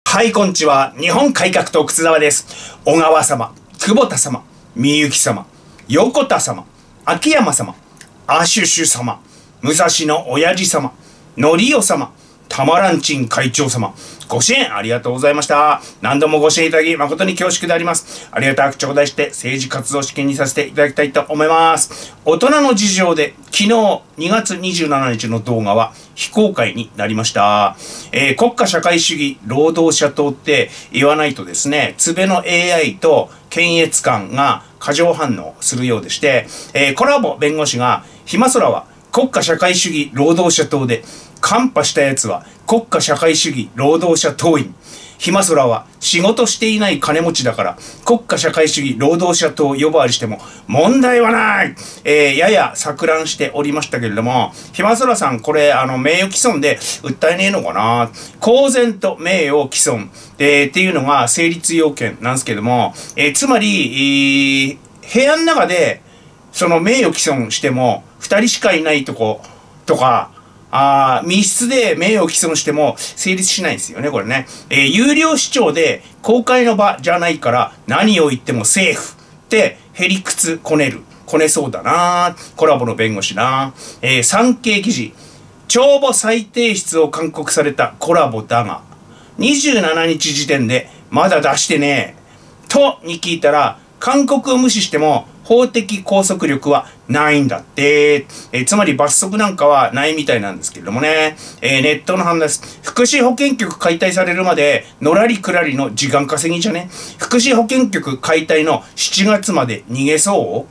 はい、こんにちは。日本改革党靴沢です。小川様、久保田様、みゆき様、横田様、秋山様、アシュシュ様、武蔵野親父様、のりお様、たまらんちん会長様、ご支援ありがとうございました。何度もご支援いただき誠に恐縮であります。ありがたく頂戴して政治活動資金にさせていただきたいと思います。大人の事情で昨日2月27日の動画は非公開になりました。国家社会主義労働者党って言わないとですね、つべの AI と検閲官が過剰反応するようでして、コラボ弁護士が暇空は国家社会主義労働者党で、カンパしたやつは国家社会主義労働者党員。暇空は仕事していない金持ちだから国家社会主義労働者党呼ばわりしても問題はない。やや錯乱しておりましたけれども、暇空さんこれ名誉毀損で訴えねえのかな。公然と名誉毀損、っていうのが成立要件なんですけども、つまり、部屋の中でその名誉毀損しても2人しかいないとことか、密室で名誉毀損しても成立しないんですよね、これね。有料視聴で公開の場じゃないから何を言ってもセーフってへりくつこねそうだな。コラボの弁護士な。産経記事。帳簿再提出を勧告されたコラボだが、27日時点でまだ出してねえ。とに聞いたら、勧告を無視しても法的拘束力はないんだって。つまり罰則なんかはないみたいなんですけれどもね。ネットの判断です。福祉保健局解体されるまでのらりくらりの時間稼ぎじゃね。福祉保健局解体の7月まで逃げそう。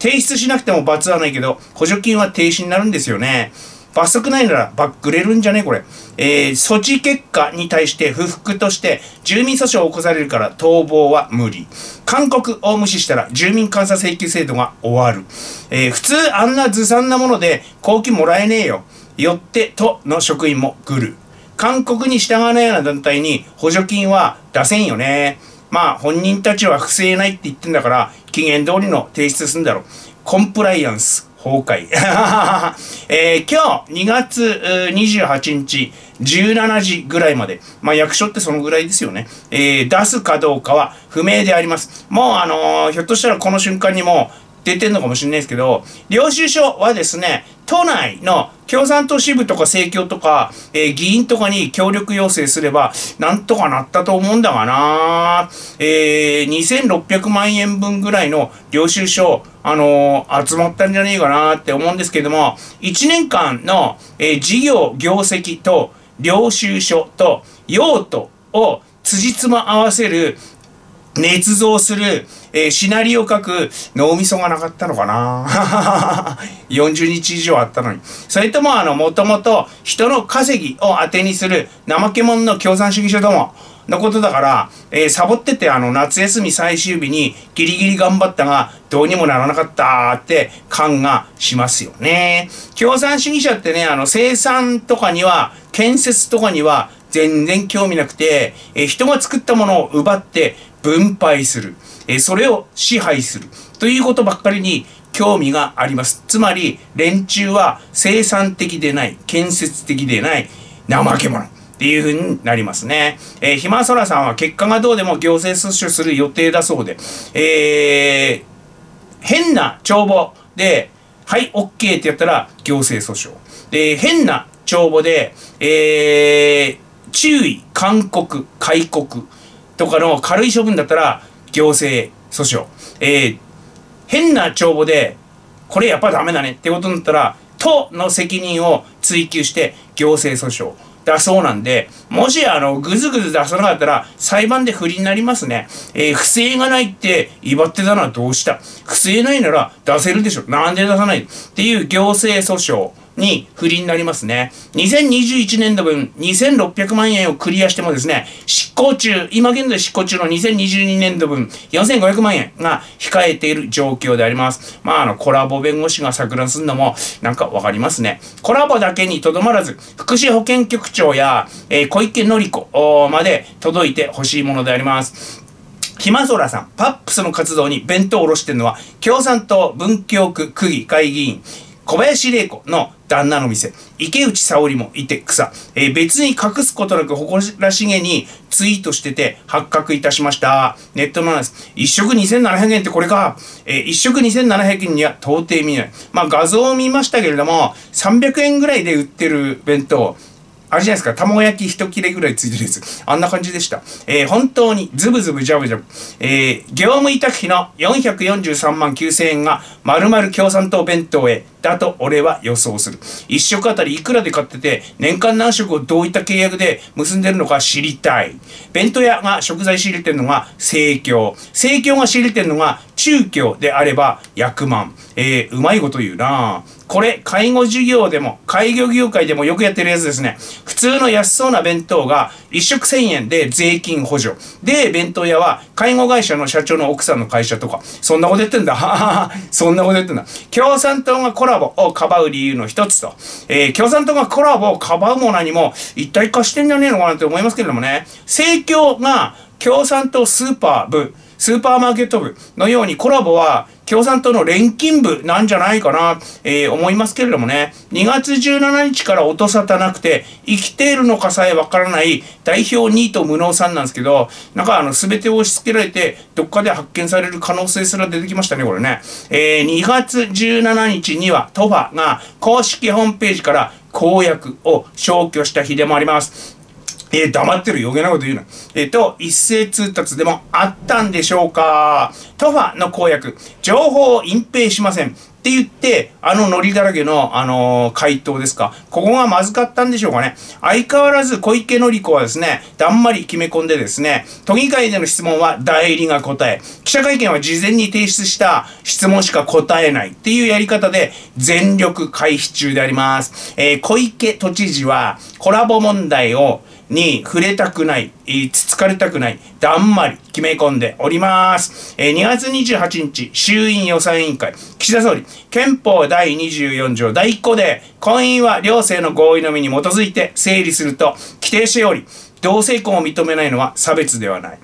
提出しなくても罰はないけど補助金は停止になるんですよね。罰則ないならバックれるんじゃねこれ。措置結果に対して不服として住民訴訟を起こされるから逃亡は無理。勧告を無視したら住民監査請求制度が終わる。普通あんなずさんなもので公金もらえねえよ。よって都の職員も来る。勧告に従わないような団体に補助金は出せんよね。まあ本人たちは不正ないって言ってんだから期限通りの提出するんだろう。コンプライアンス崩壊。今日2月28日17時ぐらいまで、まあ役所ってそのぐらいですよね。出すかどうかは不明であります。もうひょっとしたらこの瞬間にも出てんのかもしれないですけど、領収書はですね、都内の共産党支部とか政協とか、議員とかに協力要請すれば、なんとかなったと思うんだがな。2600万円分ぐらいの領収書、集まったんじゃねえかなって思うんですけども、1年間の、事業業績と領収書と用途を辻褄合わせる捏造する、シナリオを書く脳みそがなかったのかな。40日以上あったのに。それとももともと人の稼ぎを当てにする怠け者の共産主義者どものことだから、サボってて夏休み最終日にギリギリ頑張ったがどうにもならなかったって感がしますよね。共産主義者ってね、生産とかには建設とかには全然興味なくて、人が作ったものを奪って分配する。それを支配する。ということばっかりに興味があります。つまり、連中は生産的でない、建設的でない、怠け者。っていう風になりますね。暇空さんは結果がどうでも行政訴訟する予定だそうで、変な帳簿で、はい、OK ってやったら行政訴訟。で、変な帳簿で、注意、勧告、戒告とかの軽い処分だったら行政訴訟。変な帳簿で、これやっぱダメだねってことになったら、都の責任を追及して行政訴訟。だそうなんで、もしぐずぐず出さなかったら裁判で不利になりますね。不正がないって威張ってたのはどうした？不正ないなら出せるでしょ。なんで出さないっていう行政訴訟に不利になりますね。2021年度分2600万円をクリアしてもですね、今現在執行中の2022年度分4500万円が控えている状況であります。まあコラボ弁護士が錯乱するのもなんかわかりますね。コラボだけにとどまらず、福祉保健局長や、小池典子まで届いてほしいものであります。暇空さん、パップスの活動に弁当を下ろしてるのは共産党文京区区議会議員小林玲子の旦那の店、池内沙織もいて草、別に隠すことなく誇らしげにツイートしてて発覚いたしました。ネットの話です。一食2700円ってこれか。一食2700円には到底見ない。まあ画像を見ましたけれども、300円ぐらいで売ってる弁当、あれじゃないですか、卵焼き一切れぐらいついてるやつ。あんな感じでした。本当にズブズブジャブジャブ。業務委託費の443万9000円が丸々共産党弁当へだと俺は予想する。一食あたりいくらで買ってて、年間何食をどういった契約で結んでるのか知りたい。弁当屋が食材仕入れてるのが生協。生協が仕入れてるのが中協であれば役満。うまいこと言うなぁ。これ、介護事業でも、介護業界でもよくやってるやつですね。普通の安そうな弁当が、一食1000円で税金補助。で、弁当屋は、介護会社の社長の奥さんの会社とか、そんなこと言ってんだ。ははは。そんなこと言ってんだ。共産党がコラボをかばう理由の一つと、共産党がコラボをかばうも何も、一体化してんじゃねえのかなって思いますけれどもね。政教が共産党スーパーマーケット部のようにコラボは共産党の錬金部なんじゃないかな、思いますけれどもね。2月17日から音沙汰なくて、生きているのかさえわからない代表ニート無能さんなんですけど、なんか全てを押し付けられて、どっかで発見される可能性すら出てきましたね、これね。2月17日にはトファが公式ホームページから公約を消去した日でもあります。黙ってる余計なこと言うな。一斉通達でもあったんでしょうか。トファの公約、情報を隠蔽しません。って言って、ノリだらけの、回答ですか。ここがまずかったんでしょうかね。相変わらず小池百合子はですね、だんまり決め込んでですね、都議会での質問は代理が答え、記者会見は事前に提出した質問しか答えないっていうやり方で全力回避中であります。小池都知事はコラボ問題に触れたくない、つつかれたくない、だんまり決め込んでおります。2月28日、衆院予算委員会、岸田総理、憲法第24条第1項で、婚姻は両性の合意のみに基づいて成立すると規定しており、同性婚を認めないのは差別ではない。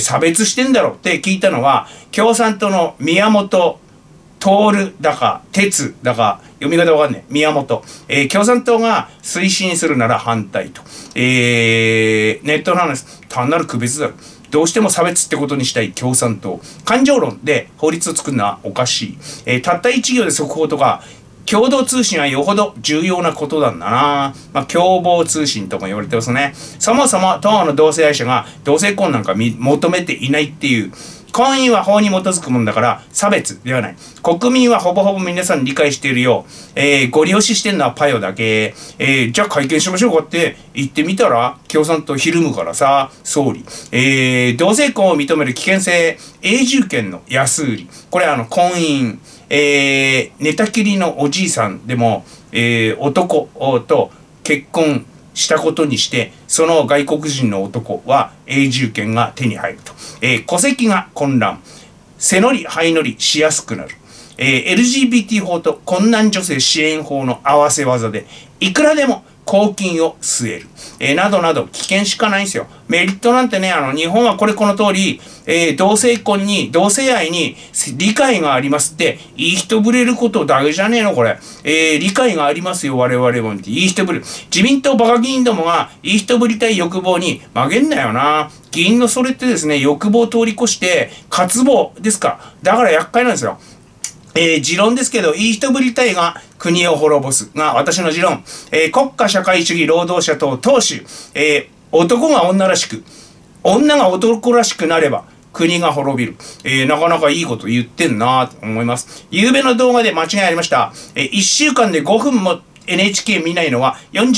差別してんだろって聞いたのは、共産党の宮本徹だか、哲だか、読み方わかんねえ。宮本。共産党が推進するなら反対と。ネットの話、単なる区別だろ。どうしても差別ってことにしたい共産党。感情論で法律を作るのはおかしい。たった一行で速報とか、共同通信はよほど重要なことなんだな。まあ、共謀通信とも言われてますね。そもそも党の同性愛者が同性婚なんか求めていないっていう、婚姻は法に基づくものだから差別ではない。国民はほぼほぼ皆さん理解しているよう、ご利用ししてんのはパヨだけ。じゃあ会見しましょうかって言ってみたら、共産党ひるむからさ、総理。同性婚を認める危険性、永住権の安売り。これ婚姻、寝たきりのおじいさんでも、男と結婚したことにして、その外国人の男は永住権が手に入ると。戸籍が混乱。背乗り、灰乗りしやすくなる。LGBT 法と困難女性支援法の合わせ技で、いくらでも公金を据える。などなど危険しかないんですよ。メリットなんてね、日本はこの通り、同性婚に、同性愛に理解がありますって、いい人ぶれることだけじゃねえの、これ。理解がありますよ、我々もって。いい人ぶれる。自民党バカ議員どもが、いい人ぶりたい欲望に曲げんなよな。議員のそれってですね、欲望を通り越して、渇望ですか。だから厄介なんですよ。持論ですけど、いい人ぶりたいが国を滅ぼすが私の持論。国家社会主義労働者党党首。男が女らしく、女が男らしくなれば国が滅びる。なかなかいいこと言ってんなと思います。夕べの動画で間違いありました。1週間で5分もNHK 見ないのは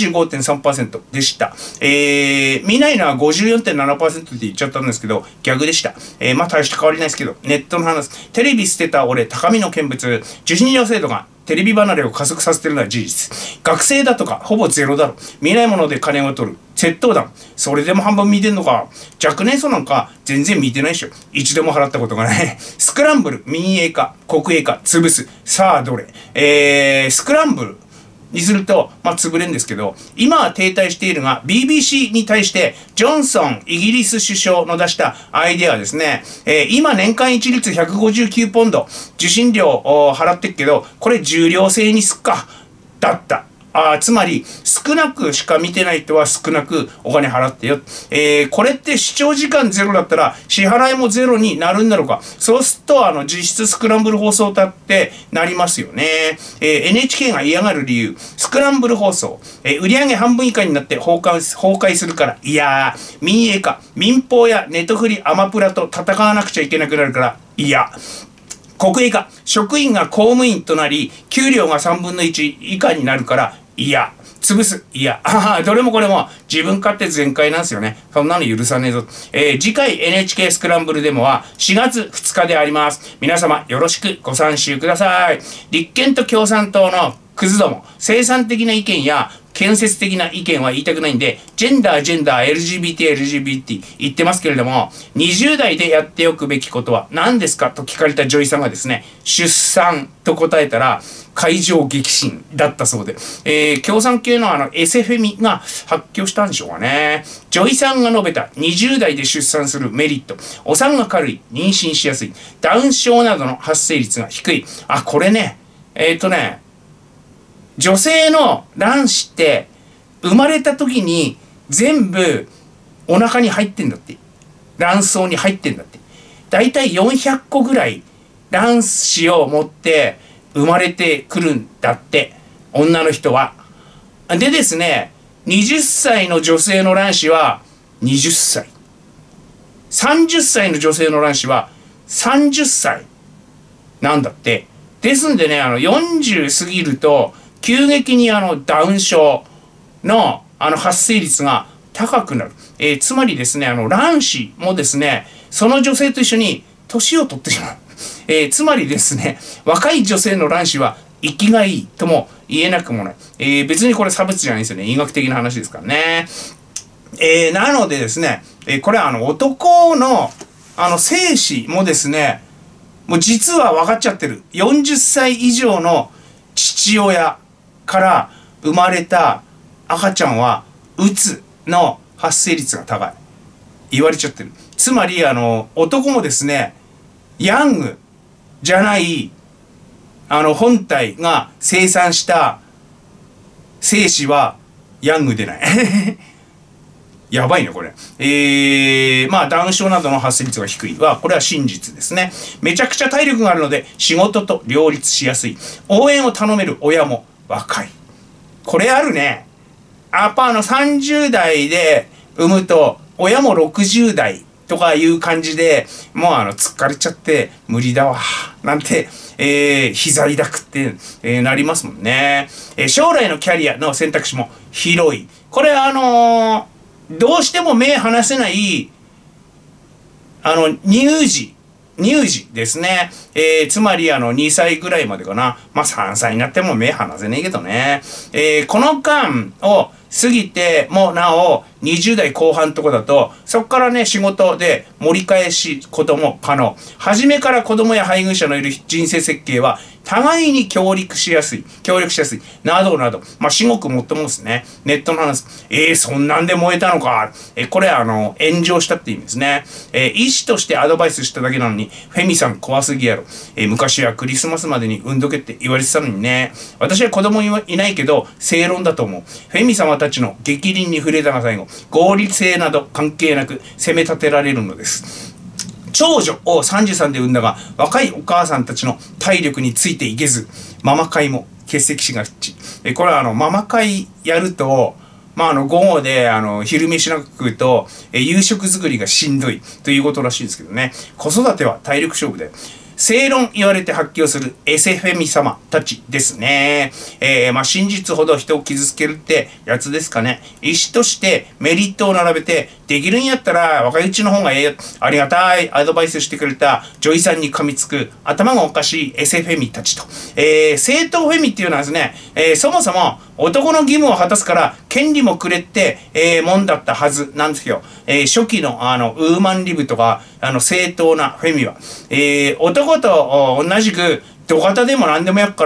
45.3% でした。見ないのは 54.7% って言っちゃったんですけど、逆でした。まあ大して変わりないですけど、ネットの話。テレビ捨てた俺、高みの見物、受信料制度がテレビ離れを加速させてるのは事実。学生だとか、ほぼゼロだろ。見ないもので金を取る。窃盗団。それでも半分見てんのか。若年層なんか全然見てないでしょ。一度も払ったことがない。スクランブル、民営化、国営化、潰す。さあどれ。スクランブル。 にすると、まあ、潰れるんですけど、今は停滞しているが、BBC に対して、ジョンソン、イギリス首相の出したアイデアはですね、今年間一律159ポンド、受信料を払ってっけど、これ重量制にすっか、だった。つまり、少なくしか見てない人は少なくお金払ってよ。これって視聴時間ゼロだったら支払いもゼロになるんだろうか。そうすると、実質スクランブル放送だってなりますよね。NHK が嫌がる理由。スクランブル放送。売上半分以下になって崩壊するから。いやー、民営化。民放やネトフリ、アマプラと戦わなくちゃいけなくなるから。いや。国営化。職員が公務員となり、給料が3分の1以下になるから。いや、潰す。いや、どれもこれも自分勝手全開なんですよね。そんなの許さねえぞ。次回 NHK スクランブルデモは4月2日であります。皆様よろしくご参集ください。立憲と共産党のクズども、生産的な意見や建設的な意見は言いたくないんで、ジェンダー、LGBT 言ってますけれども、20代でやっておくべきことは何ですかと聞かれた女医さんがですね、出産と答えたら、会場激震だったそうで、共産系のエセフェミが発表したんでしょうかね。女医さんが述べた20代で出産するメリット。お産が軽い、妊娠しやすい、ダウン症などの発生率が低い。これね、女性の卵子って生まれた時に全部お腹に入ってんだって。卵巣に入ってんだって。だいたい400個ぐらい卵子を持って生まれてくるんだって。女の人は。でですね、20歳の女性の卵子は20歳。30歳の女性の卵子は30歳なんだって。ですんでね、40過ぎると、急激にダウン症の発生率が高くなる。つまりですね、卵子もですね、その女性と一緒に年を取ってしまう。つまりですね、若い女性の卵子は生きがいいとも言えなくもない。別にこれ差別じゃないんですよね。医学的な話ですからね。なのでですね、これ男の精子もですね、もう実は分かっちゃってる。40歳以上の父親から生まれた赤ちゃんはうつの発生率が高い。言われちゃってる。つまり男もですね、ヤングじゃない本体が生産した精子はヤングでない。やばいね、これ。ダウン症などの発生率が低いは、これは真実ですね。めちゃくちゃ体力があるので、仕事と両立しやすい。応援を頼める親も若い。これあるね。やっぱ30代で産むと、親も60代とかいう感じで、もう疲れちゃって無理だわ。なんて、膝痛くって、なりますもんね。将来のキャリアの選択肢も広い。これどうしても目離せない、乳児ですね。つまり2歳ぐらいまでかな。3歳になっても目離せねえけどね。この間を過ぎてもなお20代後半とかだと、そこからね、仕事で盛り返しことも可能。初めから子供や配偶者のいる人生設計は、互いに協力しやすい、などなど、至極もっともですね、ネットの話、そんなんで燃えたのか。これ炎上したって意味ですね。医師としてアドバイスしただけなのに、フェミさん怖すぎやろ。昔はクリスマスまでに産んどけって言われてたのにね。私は子供いないけど、正論だと思う。フェミ様たちの逆鱗に触れたが最後、合理性など関係なく責め立てられるのです。長女を33で産んだが、若いお母さんたちの体力についていけず、ママ会も欠席しがち。これはママ会やると、午後で昼飯なんか食うと、夕食作りがしんどいということらしいですけどね。子育ては体力勝負で。正論言われて発狂するエセフェミ様たちですね。真実ほど人を傷つけるってやつですかね。医師としてメリットを並べて、できるんやったら若いうちの方がええよ。ありがたいアドバイスしてくれた女医さんに噛みつく頭がおかしいエセフェミたちと。正当フェミっていうのはですね、そもそも男の義務を果たすから権利もくれって、もんだったはずなんですよ。初期のウーマンリブとか正当なフェミは。男と同じく土方でも何でもやっから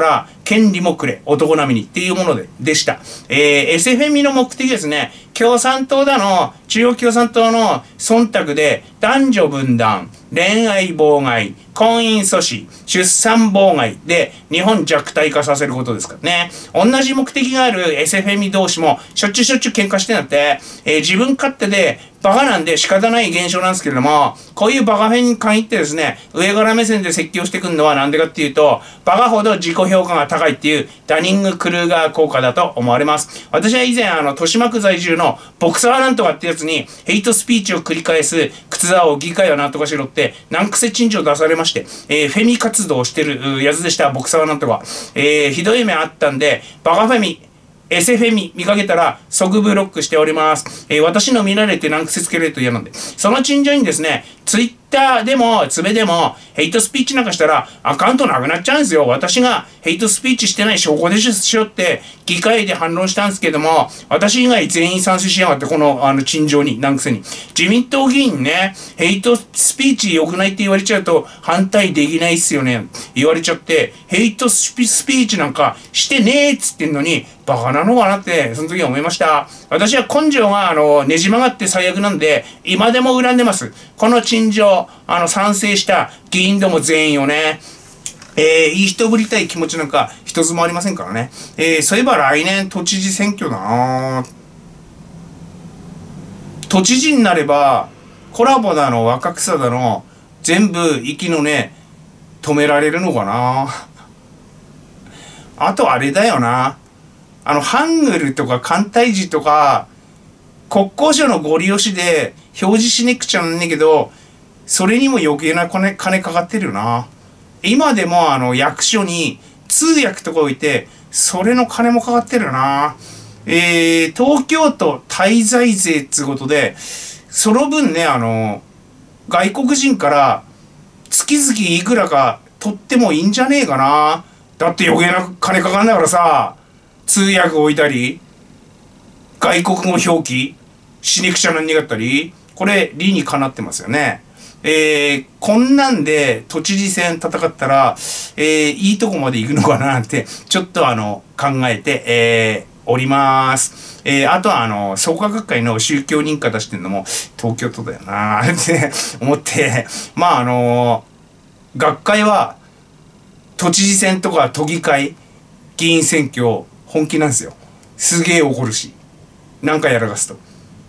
権利もくれ、男並みにっていうものでした。SFMI の目的ですね、共産党だの、中央共産党の忖度で男女分断、恋愛妨害、婚姻阻止、出産妨害で日本弱体化させることですからね。同じ目的がある SFMI 同士もしょっちゅう喧嘩してなって、自分勝手でバカなんで仕方ない現象なんですけれども、こういうバカフェに限ってですね、上から目線で説教してくるのはなんでかっていうと、バカほど自己評価が高いっていうダニング・クルーガー効果だと思われます。私は以前豊島区在住のボクサーなんとかってやつにヘイトスピーチを繰り返す靴沢を議会はなんとかしろって難癖陳情出されまして、フェミ活動をしてるやつでした、ボクサーなんとか。ひどい目あったんで、バカフェミ、SFMI 見かけたら即ブロックしております。私の見られて難癖つけられると嫌なんで。その陳情にですね、ツイッターでも、つべでも、ヘイトスピーチなんかしたら、アカウントなくなっちゃうんですよ。私がヘイトスピーチしてない証拠でしょって、議会で反論したんですけども、私以外全員賛成しやがって、この、陳情に、難癖に。自民党議員ね、ヘイトスピーチ良くないって言われちゃうと、反対できないっすよね。言われちゃって、ヘイトスピーチなんかしてねえっつってんのに、バカなのかなって、その時は思いました。私は根性が、ねじ曲がって最悪なんで、今でも恨んでます。この陳情、賛成した議員ども全員をね、いい人ぶりたい気持ちなんか一つもありませんからね。そういえば来年都知事選挙だな。都知事になれば、コラボだの、若草だの、全部息のね、止められるのかな。あとあれだよな。ハングルとか簡体字とか、国交省のご利用しで表示しねくちゃなんねえけど、それにも余計な金かかってるよな。今でも役所に通訳とか置いて、それの金もかかってるよな。東京都滞在税ってことで、その分ね、外国人から月々いくらか取ってもいいんじゃねえかな。だって余計な金かかんないからさ、通訳置いたり、外国語表記しにくちゃなんにかったり、これ理にかなってますよね。こんなんで都知事選戦ったら、いいとこまで行くのかなって、ちょっと考えて、おります。あとは創価学会の宗教認可出してるのも東京都だよなって思って、まあ学会は都知事選とか都議会、議員選挙本気なんですよ。すげえ怒るし。なんかやらかすと。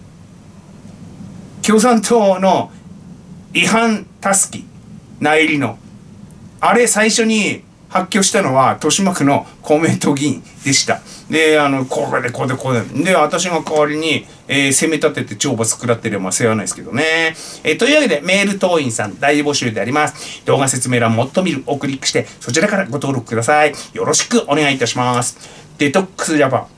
共産党の違反たすき、内裏の。あれ最初に発狂したのは豊島区の公明党議員でした。で、これでこうでこうで。で、私が代わりに、攻め立てて懲罰食らってれば世話ないですけどね。というわけで、メール党員さん大募集であります。動画説明欄もっと見るをクリックして、そちらからご登録ください。よろしくお願いいたします。デトックスジャパン。